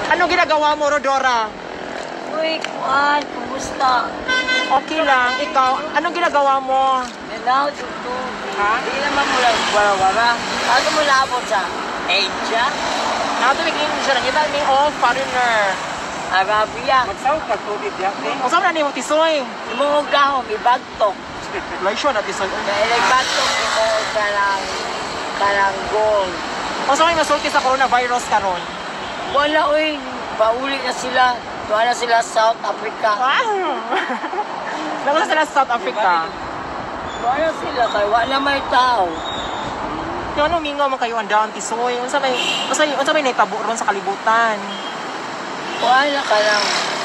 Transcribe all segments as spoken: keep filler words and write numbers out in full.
Ano ginagawa mo, Rodora? Uy, kuan, kumusta? Okay lang. Ikaw, anong ginagawa mo? Nanaw, tuto. Ha? Hindi naman mula wara-wara. Ano mo labot sa Asia? Natumigin siya ng kita ni all foreigner. Arabia. Magsawag ka to di diakte. Kung saan na ni mo tisoy? Imungog dahong, ibagtok. Laisyo na tisoy. Kaya nagbagtok, imungog ka ng, ka ng gold. Kung saan na masulti sa coronavirus karon? Wala, uy. Pauli na sila. Tuwa na sila South Africa. Wow! Nakuha sila sa South Africa. Tuwa na sila, kaya wala may tao. Yung ano, mingaw man kayo ang daan tisoy. Unsa may, unsa may, unsa may naitabo ron sa kalibutan? Wala ka lang.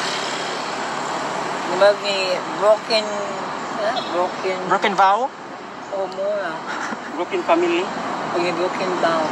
Mag ni broken, ah, broken, Broken vow? o mura. Broken family. Pag broken down.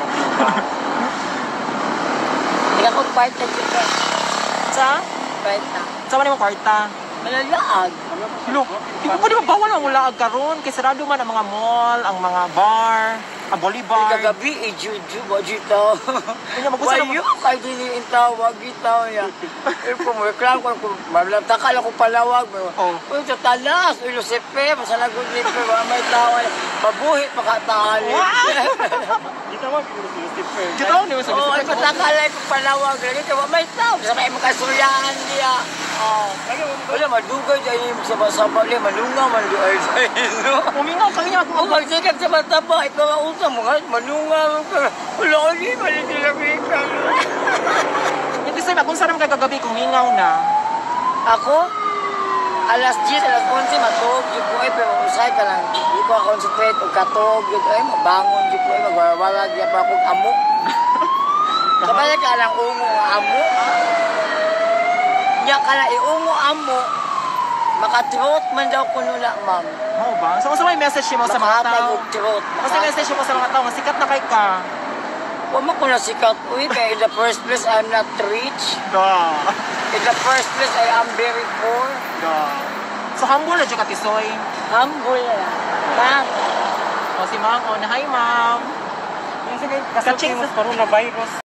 Hindi ako part na dito. Sa? Part na. Sa man mo kwarta? Malalaag. Look, di ko pwede mabawal ang mulaag karon kay sarado man ang mga mall, ang mga bar, ang Ay, Bolivar. kagabi, eh, juju, wajitaw. Kanya mag-usa na Wayo, kay diniin tao, wagitaw ya. Eh, kung reklamo ko, kung malamtakal ako palawag. Oh. Uy, sa talas, uy, Lucifer, masalagod ni Lucifer, wala may tao. Mabuhi, makatali. Kita mo pino si Lucifer. Dito ni mo sa Oo, ay bisita. patakalay ko palawag. Lagi ka, may tao. Sa may makasuyahan niya. Oh. Wala, madugay dyan yung sabah-sabah niya. Malunga, malunga. Umingaw ka niya. Kung magsikap sa mata ba, ipangauta mo nga, malunga ka. Wala ko niya, malitilabikan. Hindi sa'yo, kung saan naman kayo kagabi kung mingaw na. Ako, alas diyes, alas onse, matog, yun ko ay, pero usay ka lang. Hindi ko concentrate, o katog, yun ay, mabangon, yun ko ay, magwawalag, yan pa akong amok. Kapag ka lang ungo nga amo, niya ka lang iungo amo, makatrot man daw ko nula, ma'am. Oo ba? So, kung may message mo sa mga tao? Makapag-trot. Kasi message mo sa mga tao, nga sikat na kay ka. Huwag mo ko na sikat, uy, kaya in the first place, I'm not rich. Da. In the first place, I am very poor. Da. So, humble na dyan ka, Tisoy. Humble lang. Ma'am. O, si Ma'am. O, na hi, Ma'am. Kasi kasulti mo sa coronavirus.